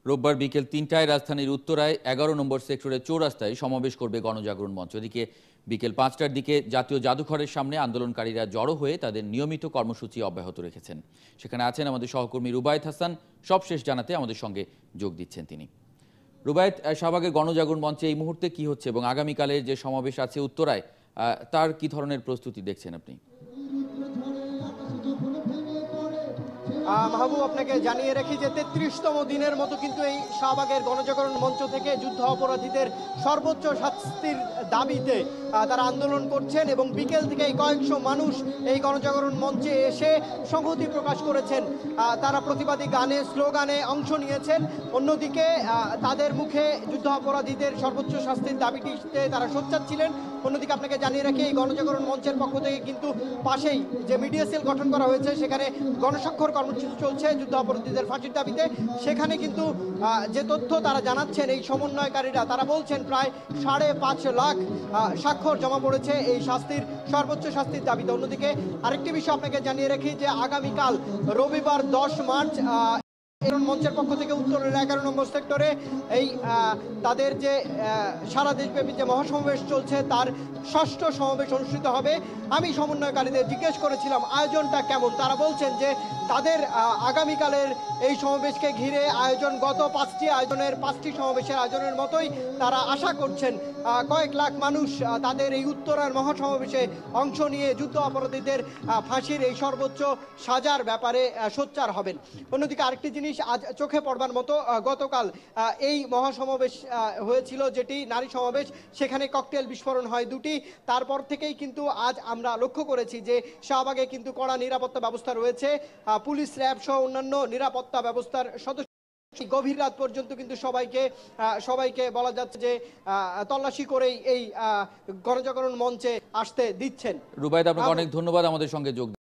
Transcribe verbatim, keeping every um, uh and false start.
রোববার বিকেল তিনটায় রাজধানীর উত্তরায় এগারো নম্বর সেক্টরের চৌরাস্তায় সমাবেশ করবে গণজাগরণ মঞ্চ। এদিকে বিকেল পাঁচটার দিকে জাতীয় জাদুঘরের সামনে আন্দোলনকারীরা জড়ো হয়ে তাদের নিয়মিত কর্মসূচি অব্যাহত রেখেছেন। সেখানে আছেন আমাদের সহকর্মী রুবায়েত হাসান। সবশেষ জানাতে আমাদের সঙ্গে যোগ দিচ্ছেন তিনি। রুবায়েত, শাহবাগের গণজাগরণ মঞ্চে এই মুহূর্তে কি হচ্ছে এবং আগামীকালের যে সমাবেশ আছে উত্তরায়, তার কি ধরনের প্রস্তুতি দেখছেন আপনি? মাহবুব, আপনাকে জানিয়ে রাখি যে তেত্রিশতম দিনের মতো কিন্তু এই শাহবাগের গণজাগরণ মঞ্চ থেকে যুদ্ধ অপরাধীদের সর্বোচ্চ শাস্তির দাবিতে তারা আন্দোলন করছেন এবং বিকেল থেকে কয়েকশো মানুষ এই গণজাগরণ মঞ্চে এসে সংহতি প্রকাশ করেছেন। তারা প্রতিবাদী গানে স্লোগানে অংশ নিয়েছেন। অন্যদিকে তাদের মুখে যুদ্ধ অপরাধীদের সর্বোচ্চ শাস্তির দাবিটিতে তারা সোচ্চার ছিলেন। অন্যদিকে আপনাকে জানিয়ে রাখি এই গণজাগরণ মঞ্চের পক্ষ থেকে কিন্তু পাশেই যে মিডিয়া সেল গঠন করা হয়েছে সেখানে গণস্বাক্ষর কর্মসূচি চলছে যুদ্ধ অপরাধীদের ফাঁসির দাবিতে। সেখানে কিন্তু যে তথ্য তারা জানাচ্ছেন এই সমন্বয়কারীরা, তারা বলছেন প্রায় সাড়ে পাঁচ লাখ স্বাক্ষর জমা পড়েছে এই শাস্তির সর্বোচ্চ শাস্তির দাবিতে। অন্যদিকে আরেকটি বিষয় আপনাকে জানিয়ে রাখি যে আগামীকাল রবিবার দশ মার্চ মঞ্চের পক্ষ থেকে উত্তরের এগারো নম্বর সেক্টরে এই তাদের যে সারা দেশব্যাপী যে মহাসমাবেশ চলছে তার ষষ্ঠ সমাবেশ অনুষ্ঠিত হবে। আমি সমন্বয়কারীদের জিজ্ঞেস করেছিলাম আয়োজনটা কেমন। তারা বলছেন যে তাদের আগামীকালের এই সমাবেশকে ঘিরে আয়োজন গত পাঁচটি আয়োজনের পাঁচটি সমাবেশের আয়োজনের মতোই তারা আশা করছেন কয়েক লাখ মানুষ তাদের এই উত্তরার মহাসমাবেশে অংশ নিয়ে যুদ্ধ অপরাধীদের ফাঁসির এই সর্বোচ্চ সাজার ব্যাপারে সোচ্চার হবেন। অন্যদিকে আরেকটি জিনিস আজ চোখে পড়বার মতো, গতকাল এই মহাসমাবেশ হয়েছিল যেটি নারী সমাবেশ, সেখানে ককটেল বিস্ফোরণ হয় দুটি। তারপর থেকেই কিন্তু আজ আমরা লক্ষ্য করেছি যে শাহবাগে কিন্তু কড়া নিরাপত্তা ব্যবস্থা রয়েছে। পুলিশ, র্যাব সহ অন্যান্য নিরাপত্তা ব্যবস্থার সদস্য গভীর রাত পর্যন্ত কিন্তু সবাইকে সবাইকে বলা যাচ্ছে যে তল্লাশি করেই এই গণজাগরণ মঞ্চে আসতে দিচ্ছেন। রুবায়েত, আপনাকে অনেক ধন্যবাদ আমাদের সঙ্গে যোগ